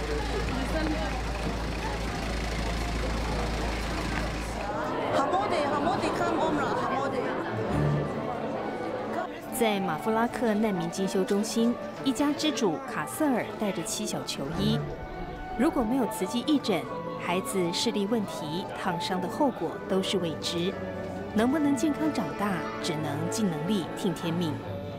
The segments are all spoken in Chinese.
在马夫拉克难民进修中心，一家之主卡瑟尔带着7小求医。如果没有慈济义诊，孩子视力问题、烫伤的后果都是未知。能不能健康长大，只能尽能力听天命。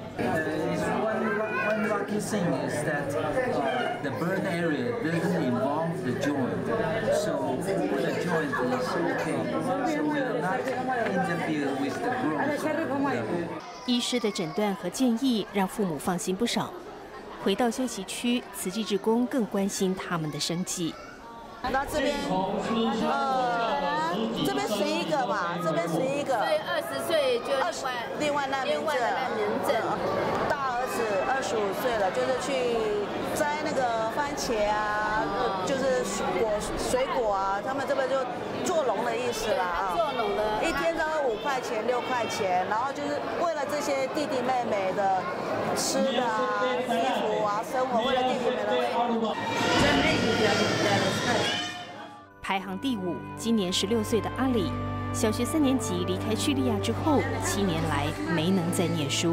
One lucky thing is that the burn area doesn't involve the joint, so the joint is okay. So we will not interfere with the growth. 医师的诊断和建议让父母放心不少。回到休息区，慈济志工更关心他们的生计。 那这边，这边11个嘛，这边11个。 对，20岁就另外难民证。大儿子25岁了，就是去摘那个番茄啊，就是水果啊，他们这边就做农的意思啦啊。 做农的， 一天大概5块钱、6块钱，然后就是为了这些弟弟妹妹的吃的啊、衣服啊、生活，为了弟弟妹妹的生活。 排行第5，今年16岁的阿里，小学3年级离开叙利亚之后，7年来没能再念书。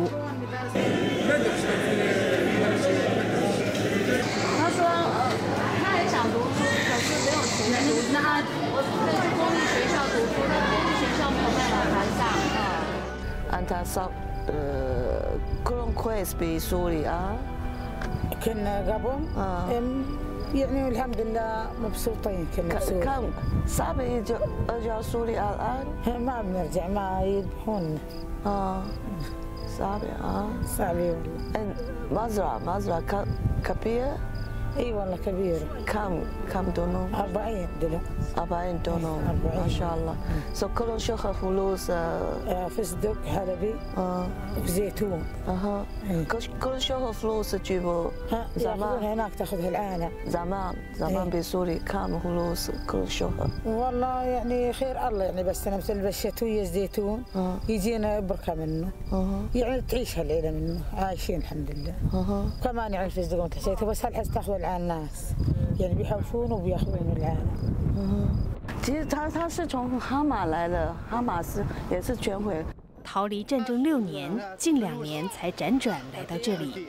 他说，他也想读书，可是没有钱读。那他去公立学校读书，但公立学校没有办法谈上。 أنت كلهم كويس بسوريا؟ كنا قبل يعني الحمد لله مبسوطين كنا بسوريا. كم صعب أرجع سوريا الآن؟ ما بنرجع ما يذبحونا. صعب صعب والله. مزرعة كبيرة؟ اي والله كبيرة. كم دونو؟ 40 دولار. 40 دونو ما شاء الله. سو كلهم شغل فلوس فستق حلبي وزيتون. كل شغل فلوس تجيبوا زمان هناك تاخذها العالم. زمان بسوريا كم فلوس كل شغل؟ والله يعني خير الله يعني بس انا مثل الشتوية الزيتون يجينا بركة منه. يعني تعيش هالليلة منه عايشين الحمد لله. كمان يعني الفستق تحسيته بس هالحس تاخذ العالم الناس يعني بيحوشون وبياخذون العالم. 其实他是从哈马来的，哈马也是全毁。 逃离战争6年，近2年才辗转来到这里。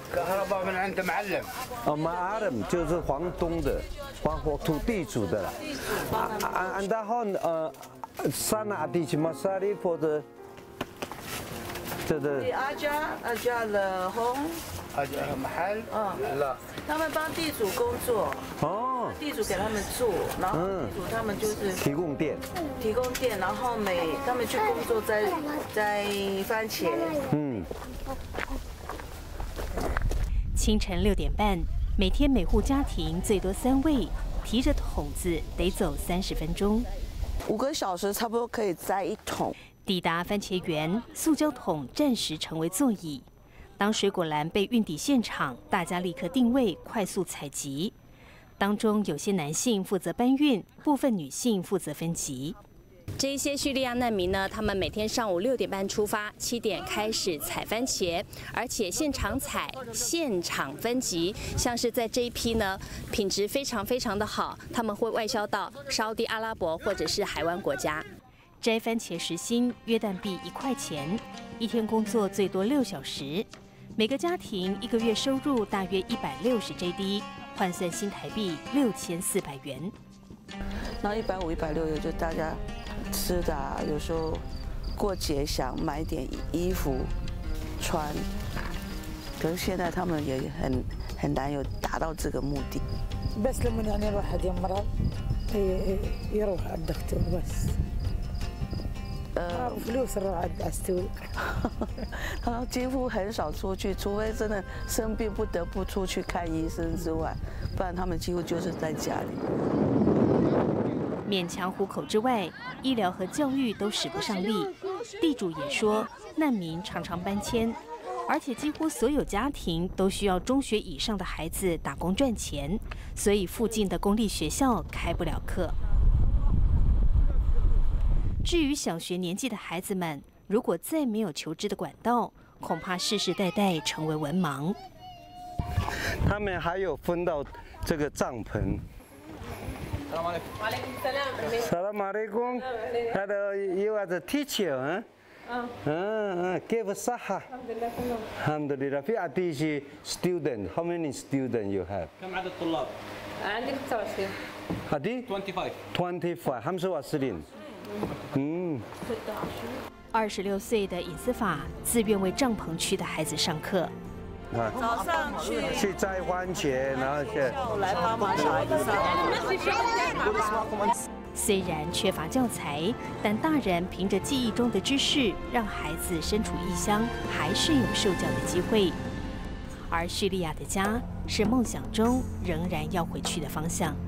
معلم就是房东的，土地主的。عندهم صنعة مصاريف或者 أجار لهم محل لا 他们帮地主工作，地主给他们住，然后地主他们就是提供电， 然后他们去工作摘番茄。 清晨6点半，每天每户家庭最多3位，提着桶子得走30分钟 ，5个小时差不多可以摘1桶。 抵达番茄园，塑胶桶暂时成为座椅。当水果篮被运抵现场，大家立刻定位，快速采集。当中有些男性负责搬运，部分女性负责分级。这一些叙利亚难民呢，他们每天上午6点半出发，7点开始采番茄，而且现场采、现场分级。像是在这一批呢，品质非常非常的好，他们会外销到沙地阿拉伯或者是海湾国家。摘番茄时薪约旦币1块钱，一天工作最多6小时。每个家庭1个月收入大约160 JD， 换算新台币6400元。 然后150、160就大家吃的啊，有时候过节想买点衣服穿，可是现在他们也很难有达到这个目的。 بس لما يعني الواحد يمرض يروح على الدكتور بس. فلوس نروح على السوق. 他几乎很少出去，除非真的生病不得不出去看医生之外，不然他们几乎就是在家里。 勉强糊口之外，医疗和教育都使不上力。地主也说，难民常常搬迁，而且几乎所有家庭都需要中学以上的孩子打工赚钱，所以附近的公立学校开不了课。至于小学年纪的孩子们，如果再没有求知的管道，恐怕世世代代成为文盲。 他们还有分到这个帐篷。Assalamualaikum. Hello, you are the teacher, huh? Give Saha. Alhamdulillah. في أبيجي student. How many students you have? كم عدد الطلاب؟ عندي 25 هدي 25. 25. 26岁的尹思法自愿为帐篷区的孩子上课。 早上去摘番茄，然后下午来帮忙小孩子上。 虽然缺乏教材，但大人凭着记忆中的知识，让孩子身处异乡还是有受教的机会。而叙利亚的家是梦想中仍然要回去的方向。